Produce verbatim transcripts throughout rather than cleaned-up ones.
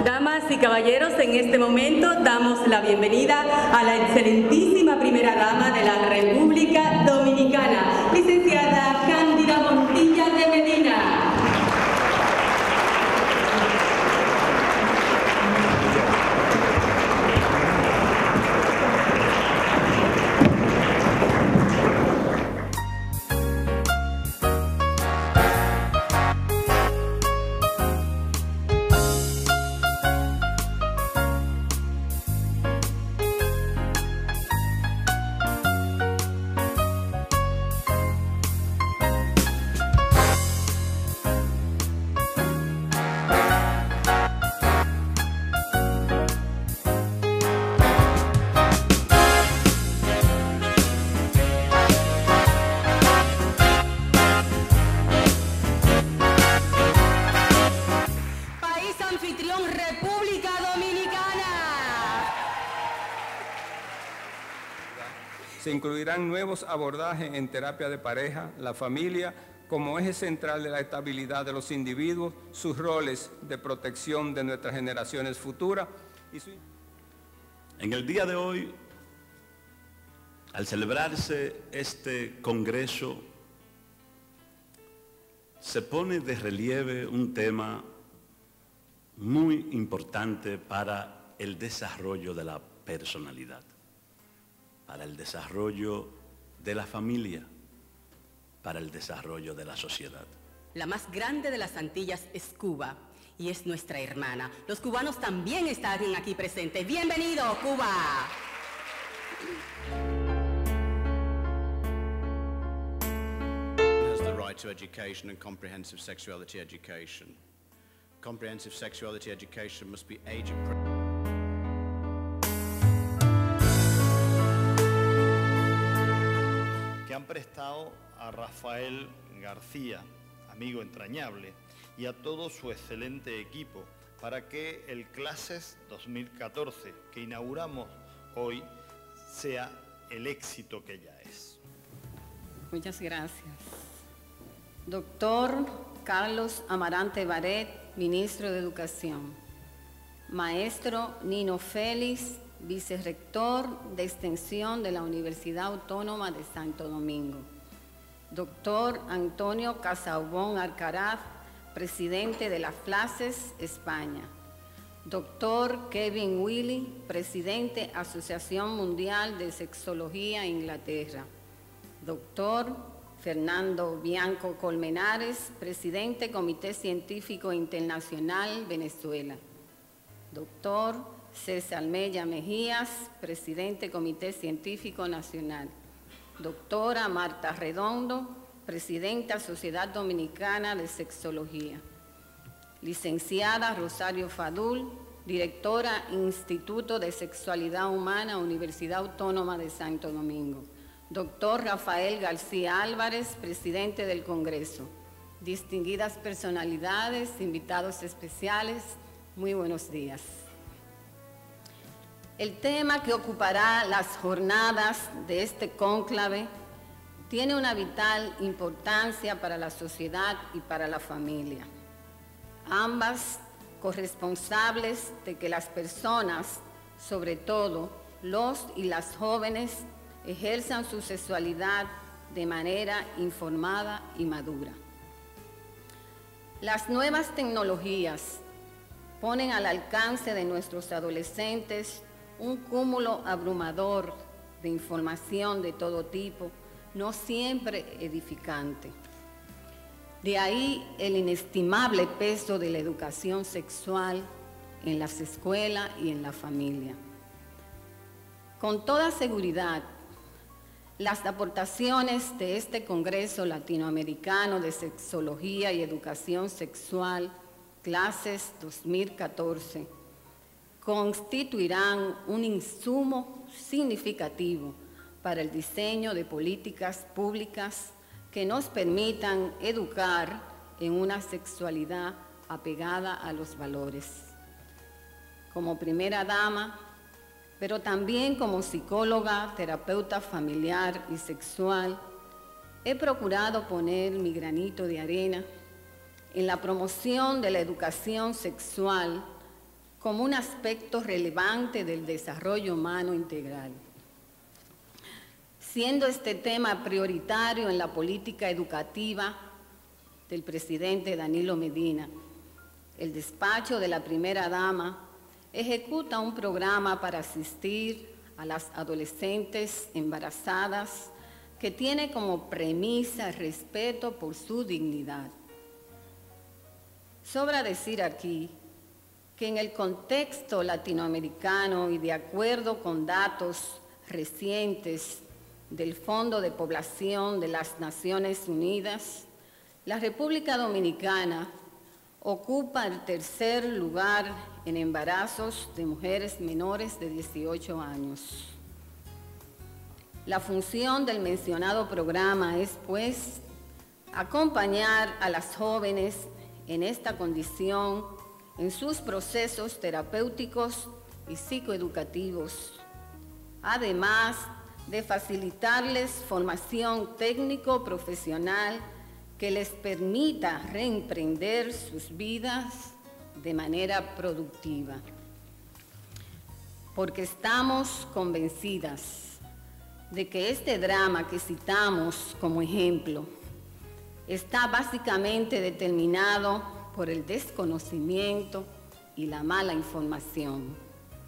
Damas y caballeros, en este momento damos la bienvenida a la excelentísima primera dama de la República Dominicana, licenciada Cándida Montilla de Medina. República Dominicana. Se incluirán nuevos abordajes en terapia de pareja, la familia, como eje central de la estabilidad de los individuos, sus roles de protección de nuestras generaciones futuras. Y su... En el día de hoy, al celebrarse este congreso, se pone de relieve un tema muy importante para el desarrollo de la personalidad, para el desarrollo de la familia, para el desarrollo de la sociedad. La más grande de las Antillas es Cuba y es nuestra hermana. Los cubanos también están aquí presentes. ¡Bienvenido, Cuba! Has the right to education and comprehensive sexuality education. Comprehensive sexuality education must be age appropriate. Que han prestado a Rafael García, amigo entrañable, y a todo su excelente equipo para que el Clases dos mil catorce que inauguramos hoy sea el éxito que ya es. Muchas gracias. Doctor Carlos Amarante Baret, Ministro de Educación. Maestro Nino Félix, Vicerrector de Extensión de la Universidad Autónoma de Santo Domingo. Doctor Antonio Casaubon Alcaraz, Presidente de las Clases, España. Doctor Kevin Willy, Presidente Asociación Mundial de Sexología, Inglaterra. Doctor Fernando Bianco Colmenares, Presidente Comité Científico Internacional, Venezuela. Doctor César Mella Mejías, Presidente Comité Científico Nacional. Doctora Marta Redondo, Presidenta Sociedad Dominicana de Sexología. Licenciada Rosario Fadul, Directora Instituto de Sexualidad Humana, Universidad Autónoma de Santo Domingo. Doctor Rafael García Álvarez, Presidente del Congreso. Distinguidas personalidades, invitados especiales, muy buenos días. El tema que ocupará las jornadas de este cónclave tiene una vital importancia para la sociedad y para la familia. Ambas corresponsables de que las personas, sobre todo los y las jóvenes, ejerzan su sexualidad de manera informada y madura. Las nuevas tecnologías ponen al alcance de nuestros adolescentes un cúmulo abrumador de información de todo tipo, no siempre edificante. De ahí el inestimable peso de la educación sexual en las escuelas y en la familia. Con toda seguridad, las aportaciones de este Congreso Latinoamericano de Sexología y Educación Sexual, Clases dos mil catorce, constituirán un insumo significativo para el diseño de políticas públicas que nos permitan educar en una sexualidad apegada a los valores. Como primera dama, pero también como psicóloga, terapeuta familiar y sexual, he procurado poner mi granito de arena en la promoción de la educación sexual como un aspecto relevante del desarrollo humano integral. Siendo este tema prioritario en la política educativa del presidente Danilo Medina, el despacho de la primera dama ejecuta un programa para asistir a las adolescentes embarazadas que tiene como premisa el respeto por su dignidad. Sobra decir aquí que en el contexto latinoamericano y de acuerdo con datos recientes del Fondo de Población de las Naciones Unidas, la República Dominicana ocupa el tercer lugar en embarazos de mujeres menores de dieciocho años. La función del mencionado programa es, pues, acompañar a las jóvenes en esta condición en sus procesos terapéuticos y psicoeducativos, además de facilitarles formación técnico-profesional que les permita reemprender sus vidas de manera productiva. Porque estamos convencidas de que este drama que citamos como ejemplo está básicamente determinado por el desconocimiento y la mala información.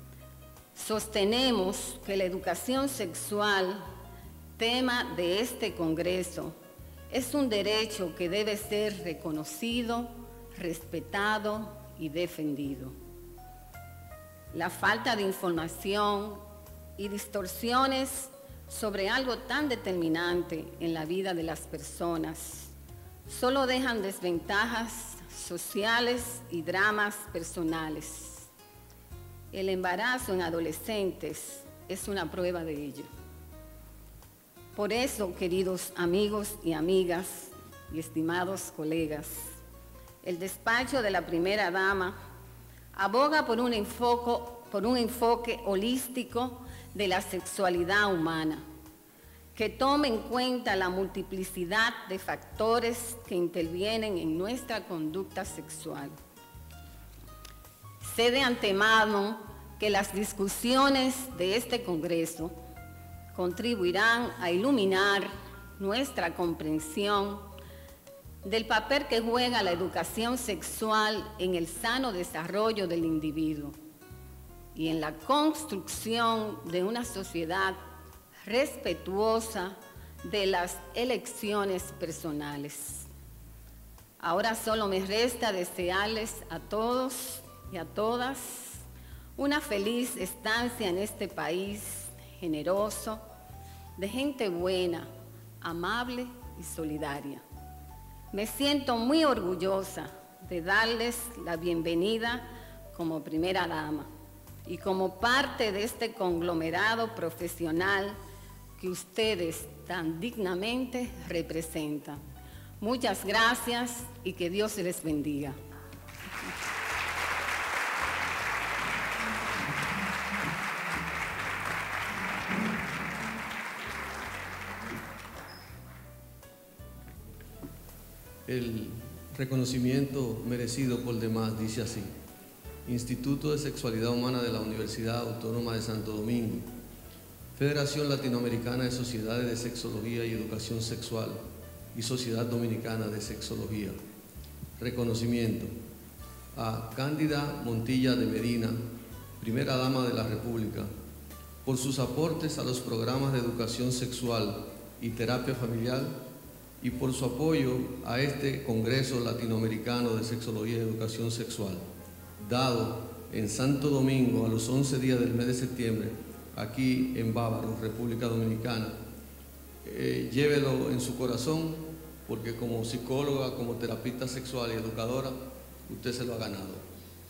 Sostenemos que la educación sexual, tema de este Congreso, es un derecho que debe ser reconocido, respetado y defendido. La falta de información y distorsiones sobre algo tan determinante en la vida de las personas solo dejan desventajas sociales y dramas personales. El embarazo en adolescentes es una prueba de ello. Por eso, queridos amigos y amigas y estimados colegas, el despacho de la primera dama aboga por un enfoque, por un enfoque holístico de la sexualidad humana, que tome en cuenta la multiplicidad de factores que intervienen en nuestra conducta sexual. Sé de antemano que las discusiones de este Congreso contribuirán a iluminar nuestra comprensión del papel que juega la educación sexual en el sano desarrollo del individuo y en la construcción de una sociedad respetuosa de las elecciones personales. Ahora solo me resta desearles a todos y a todas una feliz estancia en este país generoso, de gente buena, amable y solidaria. Me siento muy orgullosa de darles la bienvenida como primera dama y como parte de este conglomerado profesional que ustedes tan dignamente representan. Muchas gracias y que Dios les bendiga. El reconocimiento merecido por demás dice así: Instituto de Sexualidad Humana de la Universidad Autónoma de Santo Domingo, Federación Latinoamericana de Sociedades de Sexología y Educación Sexual y Sociedad Dominicana de Sexología. Reconocimiento a Cándida Montilla de Medina, Primera Dama de la República, por sus aportes a los programas de educación sexual y terapia familiar y por su apoyo a este Congreso Latinoamericano de Sexología y Educación Sexual, dado en Santo Domingo a los once días del mes de septiembre, aquí en Bávaro, República Dominicana. Eh, llévelo en su corazón, porque como psicóloga, como terapista sexual y educadora, usted se lo ha ganado.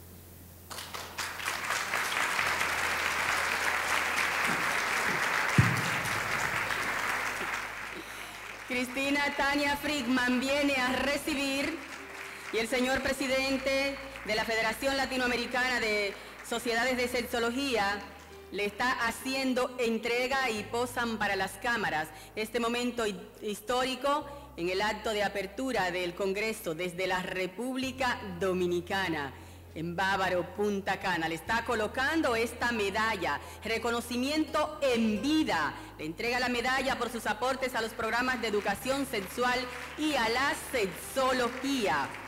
Cristina Tania Friedman viene a recibir y el señor presidente de la Federación Latinoamericana de Sociedades de Sexología le está haciendo entrega y posan para las cámaras este momento histórico en el acto de apertura del Congreso desde la República Dominicana. en Bávaro, Punta Cana. Le está colocando esta medalla, reconocimiento en vida. Le entrega la medalla por sus aportes a los programas de educación sexual y a la sexología.